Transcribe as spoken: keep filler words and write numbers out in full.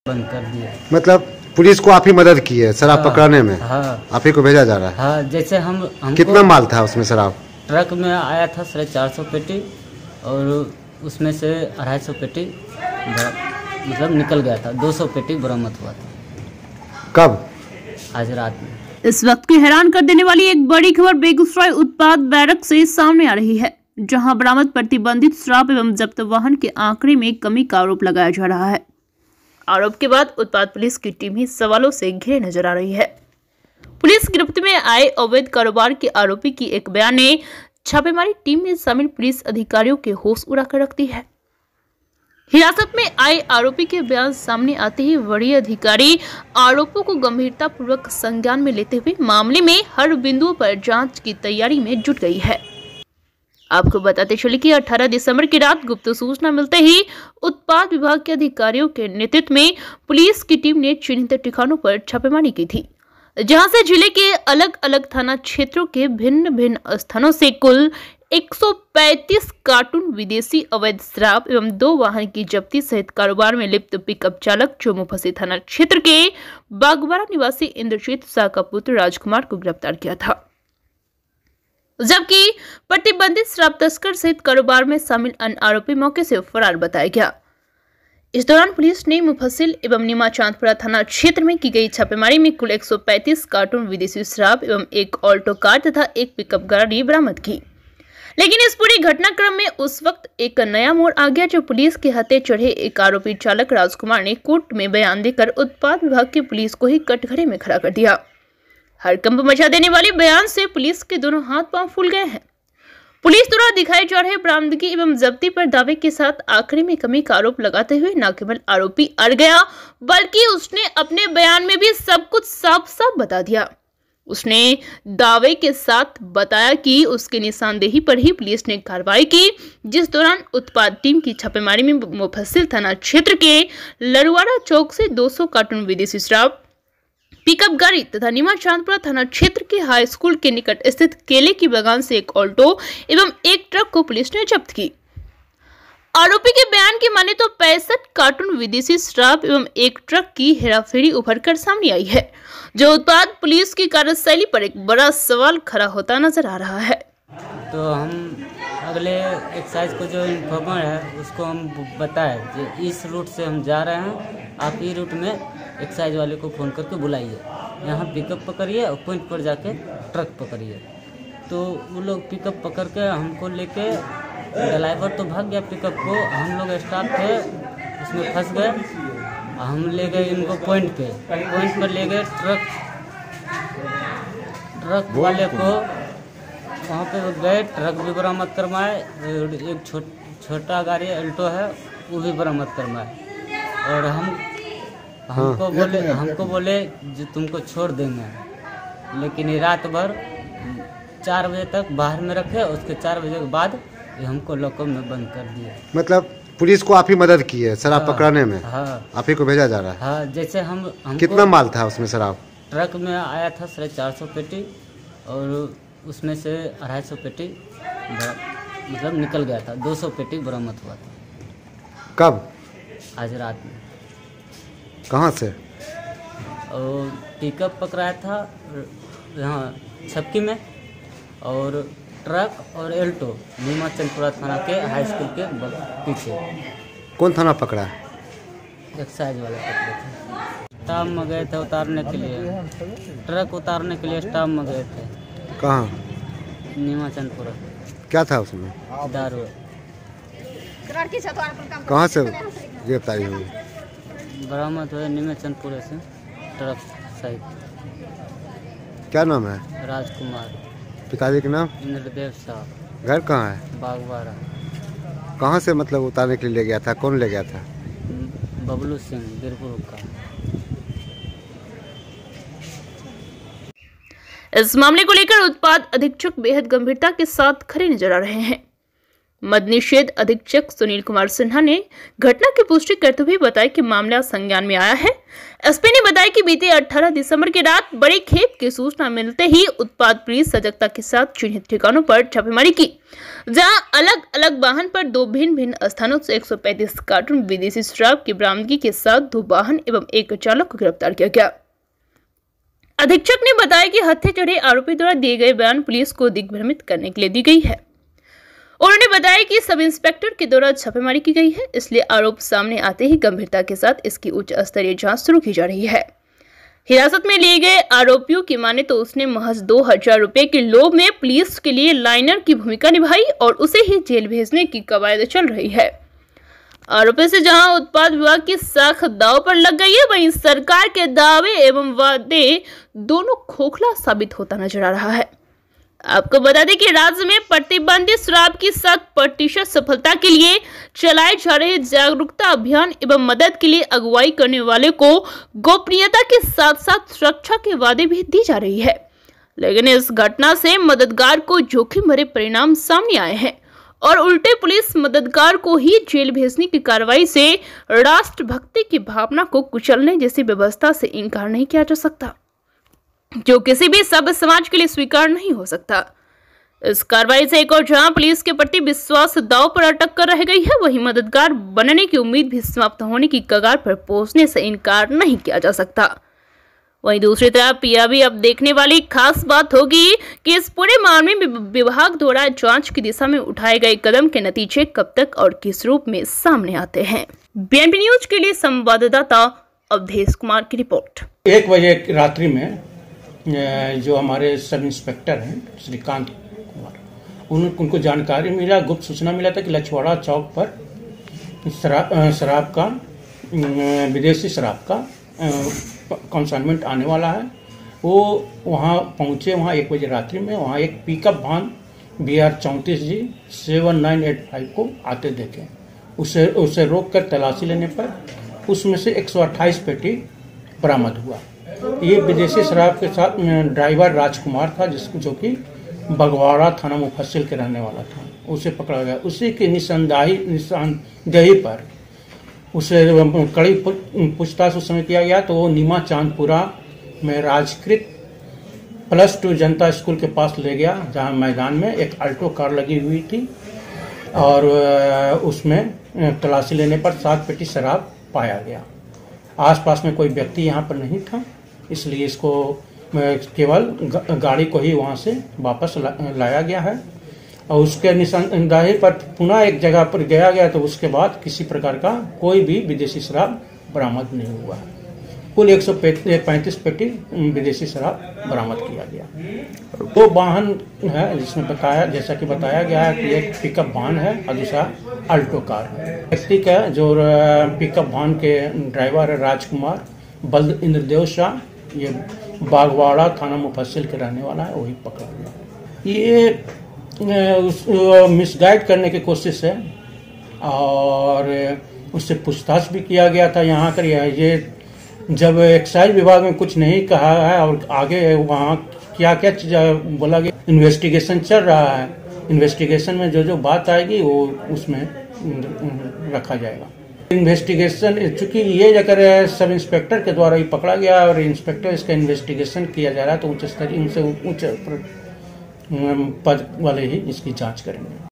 बंद कर दिया। मतलब पुलिस को आप ही मदद की है शराब हाँ, पकड़ने में? हाँ। आप ही को भेजा जा रहा है? हाँ, जैसे हम कितना माल था उसमें शराब? ट्रक में आया था साढ़े चार सौ पेटी और उसमें से अढ़ाई सौ पेटी मतलब निकल गया था। दो सौ पेटी बरामद हुआ था। कब? आज रात में। इस वक्त की हैरान कर देने वाली एक बड़ी खबर बेगूसराय उत्पाद बैरक से सामने आ रही है, जहां बरामद प्रतिबंधित शराब एवं जब्त वाहन के आंकड़े में कमी का आरोप लगाया जा रहा है। आरोप के बाद उत्पाद पुलिस की टीम ही सवालों से घिरे नजर आ रही है। पुलिस गिरफ्त में आए अवैध कारोबार के आरोपी की एक बयान ने छापेमारी टीम में शामिल पुलिस अधिकारियों के होश उड़ाकर रख दी है। हिरासत में आए आरोपी के बयान सामने आते ही वरीय अधिकारी आरोपों को गंभीरता पूर्वक संज्ञान में लेते हुए मामले में हर बिंदुओं पर जांच की तैयारी में जुट गई है। आपको बताते चले कि अठारह दिसंबर की रात गुप्त सूचना मिलते ही उत्पाद विभाग के अधिकारियों के नेतृत्व में पुलिस की टीम ने चिन्हित ठिकानों पर छापेमारी की थी, जहां से जिले के अलग अलग थाना क्षेत्रों के भिन्न भिन्न स्थानों से कुल एक सौ पैंतीस कार्टून विदेशी अवैध शराब एवं दो वाहन की जब्ती सहित कारोबार में लिप्त पिकअप चालक जो मुफस्सी थाना क्षेत्र के बागवाड़ा निवासी इंद्रजीत शाह का पुत्र राजकुमार को गिरफ्तार किया था, जबकि प्रतिबंधित शराब तस्कर सहित कारोबार में शामिल अन्य आरोपी मौके से फरार बताया गया। इस दौरान पुलिस ने मुफस्सिल एवं नीमा चांदपुरा थाना क्षेत्र में की गई छापेमारी में कुल एक सौ पैंतीस कार्टून विदेशी शराब एवं एक ऑल्टो कार तथा एक पिकअप गाड़ी बरामद की। लेकिन इस पूरी घटनाक्रम में उस वक्त एक नया मोड़ आ गया, जो पुलिस के हत्थे चढ़े एक आरोपी चालक राजकुमार ने कोर्ट में बयान देकर उत्पाद विभाग की पुलिस को ही कटघरे में खड़ा कर दिया। हड़कंप मचा देने वाले बयान से पुलिस के दोनों हाथ पांव फूल गए हैं। पुलिस द्वारा दिखाए जा रहे बरामदगी एवं जब्ती पर दावे के साथ आंकड़े में कमी का आरोप लगाते हुए न केवल आरोपी अड़ गया, बल्कि उसने अपने बयान में भी सब कुछ साफ साफ बता दिया। उसने दावे के साथ बताया कि उसके निशानदेही पर ही पुलिस ने कार्रवाई की, जिस दौरान उत्पाद टीम की छापेमारी में मुफस्सिल थाना क्षेत्र के लरुवाड़ा चौक से दो सौ कार्टून विदेशी शराब, पिकअप गाड़ी तथा नीमा चांदपुरा थाना क्षेत्र के हाई स्कूल के निकट स्थित केले की बागान से एक ऑल्टो एवं एक ट्रक को पुलिस ने जब्त की। आरोपी के बयान की माने तो पैंसठ कार्टून विदेशी शराब एवं एक ट्रक की हेराफेरी उभरकर सामने आई है, जो उत्पाद पुलिस की कार्यशैली पर एक बड़ा सवाल खड़ा होता नजर आ रहा है। तो हम अगले एक्साइज को जो इन्फॉर्मर है उसको हम बताए कि इस रूट से हम जा रहे हैं, आप ई रूट में एक्साइज वाले को फ़ोन करके बुलाइए, यहाँ पिकअप पकड़िए और पॉइंट पर जाके ट्रक पकड़िए। तो वो लोग पिकअप पकड़ के हमको लेके, ड्राइवर तो भाग गया पिकअप को, हम लोग स्टाफ थे उसमें फंस गए। हम ले गए इनको पॉइंट पे, पॉइंट पर ले गए ट्रक ट्रक वाले को, वहाँ पे गए, ट्रक भी बरामद करवाए, एक छो, छोटा गाड़ी अल्टो है वो भी बरामद करवाए। और हम हमको हाँ। बोले हमको बोले जो तुमको छोड़ देंगे, लेकिन ये रात भर चार बजे तक बाहर में रखे, उसके चार बजे के बाद ये हमको लॉकअप में बंद कर दिया। मतलब पुलिस को आप ही मदद की है शराब हाँ, पकड़ने में? हाँ। आप ही को भेजा जा रहा है? हाँ, जैसे हम कितना माल था उसमें शराब? ट्रक में आया था साढ़े चार सौ पेटी और उसमें से अढ़ाई सौ पेटी मतलब निकल गया था। दो सौ पेटी बरामद हुआ था। कब? आज रात में। कहाँ से? और पिकअप पकड़ाया था यहाँ छपकी में, और ट्रक और एल्टो नीमा चंदपुरा थाना के हाई स्कूल के पीछे। कौन थाना पकड़ा? एक्साइज वाले पकड़े थे। स्टाफ में गए थे उतारने के लिए, ट्रक उतारने के लिए स्टाफ में गए थे। कहाँ? नीमा चंदपुरा। क्या था उसमें? दारू। कहाँ से गिरफ्तारी हुई? बरामद हुए नीमा चंदपुरा से ट्रक सहित। क्या नाम है? राजकुमार। पिताजी का नाम? इंद्रदेव शाह। घर कहाँ है? बागवाड़ा। कहाँ से मतलब उतारने के लिए ले गया था? कौन ले गया था? बबलू सिंह गिरपुर का। इस मामले को लेकर उत्पाद अधीक्षक बेहद गंभीरता के साथ खड़े नजर आ रहे हैं। मद निषेध अधीक्षक सुनील कुमार सिन्हा ने घटना की पुष्टि करते हुए बताया कि मामला संज्ञान में आया है। एसपी ने बताया कि बीते अठारह दिसंबर की रात बड़ी खेप की सूचना मिलते ही उत्पाद पुलिस सजगता के साथ चिन्हित ठिकानों पर छापेमारी की, जहां अलग अलग वाहन पर दो भिन्न भिन्न स्थानों से एक सौ पैंतीस कार्टून विदेशी शराब की बरामदगी के साथ दो वाहन एवं एक चालक को गिरफ्तार किया गया। अधीक्षक ने बताया कि हत्थे चढ़े आरोपी द्वारा दिए गए बयान पुलिस को दिग्भ्रमित करने के लिए दी गई है। उन्होंने बताया कि सब इंस्पेक्टर के द्वारा छापेमारी की गई है, इसलिए आरोप सामने आते ही गंभीरता के साथ इसकी उच्च स्तरीय जांच शुरू की जा रही है। हिरासत में लिए गए आरोपियों की माने तो उसने महज दो हजार रुपए के लोभ में पुलिस के लिए लाइनर की भूमिका निभाई और उसे ही जेल भेजने की कवायद चल रही है। आरोपी से जहां उत्पाद विभाग की साख दांव पर लग गई है, वहीं सरकार के दावे एवं वादे दोनों खोखला साबित होता नजर आ रहा है। आपको बता दें कि राज्य में प्रतिबंधित शराब की शत प्रतिशत सफलता के लिए चलाए जा रहे जागरूकता अभियान एवं मदद के लिए अगुवाई करने वाले को गोपनीयता के साथ साथ सुरक्षा के वादे भी दी जा रही है। लेकिन इस घटना से मददगार को जोखिम भरे परिणाम सामने आए हैं और उल्टे पुलिस मददगार को ही जेल भेजने की कार्रवाई से राष्ट्रभक्ति की भावना को कुचलने जैसी व्यवस्था से इनकार नहीं किया जा सकता, जो किसी भी सभ्य समाज के लिए स्वीकार नहीं हो सकता। इस कार्रवाई से एक और जहां पुलिस के प्रति विश्वास दांव पर अटक कर रह गई है, वहीं मददगार बनने की उम्मीद भी समाप्त होने की कगार पर पहुंचने से इनकार नहीं किया जा सकता। वहीं दूसरी तरफ यह भी अब देखने वाली खास बात होगी कि इस पूरे मामले में विभाग द्वारा जांच की दिशा में उठाए गए कदम के नतीजे कब तक और किस रूप में सामने आते हैं। बीएनपी न्यूज के लिए संवाददाता अवधेश कुमार की रिपोर्ट। एक बजे रात्रि में जो हमारे सब इंस्पेक्टर हैं श्रीकांत कुमार, उन, उनको जानकारी मिला, गुप्त सूचना मिला था कि लछवाड़ा चौक पर शराब शराब का विदेशी शराब का कंसाइनमेंट आने वाला है। वो वहाँ पहुँचे, वहाँ एक बजे रात्रि में वहाँ एक पिकअप वाहन बी आर चौंतीस G seven nine eight five को आते देखे। उसे उसे रोक कर तलाशी लेने पर उसमें से एक सौ अट्ठाईस पेटी बरामद हुआ। ये विदेशी शराब के साथ ड्राइवर राजकुमार था, जिस जो कि बगवाड़ा थाना मुफस्सिल के रहने वाला था, उसे पकड़ा गया। उसी की निशानदाही निशानदेही पर उसे कड़ी पूछताछ उस समय किया गया तो वो नीमा चांदपुरा में Rajkrit plus two Janata school के पास ले गया, जहां मैदान में एक अल्टो कार लगी हुई थी और उसमें तलाशी लेने पर सात पेटी शराब पाया गया। आसपास में कोई व्यक्ति यहाँ पर नहीं था, इसलिए इसको केवल गाड़ी को ही वहाँ से वापस ला, लाया गया है और उसके निशानदेही पर पुनः एक जगह पर गया गया तो उसके बाद किसी प्रकार का कोई भी विदेशी शराब बरामद नहीं हुआ। कुल एक सौ पैंतीस पेटी विदेशी शराब बरामद किया गया। दो वाहन है जिसमें बताया जैसा कि बताया गया है कि एक पिकअप वाहन है और दूसरा अल्टो कार है। व्यक्ति का जो पिकअप वाहन के ड्राइवर है राजकुमार बल्द इंद्रदेव शाह, ये बागवाड़ा थाना मुफस्सिल के रहने वाला है, वही पकड़ा गया। ये मिसगाइड करने की कोशिश है और उससे पूछताछ भी किया गया था। यहाँ कर ये जब एक्साइज विभाग में कुछ नहीं कहा है और आगे वहाँ क्या क्या चीज बोला गया, इन्वेस्टिगेशन चल रहा है। इन्वेस्टिगेशन में जो जो बात आएगी वो उसमें रखा जाएगा। इन्वेस्टिगेशन चूंकि ये अगर सब इंस्पेक्टर के द्वारा ही पकड़ा गया और इंस्पेक्टर इसका इन्वेस्टिगेशन किया जा रहा है तो उच्च स्तरीय उनसे उच्च पद वाले ही इसकी जांच करेंगे।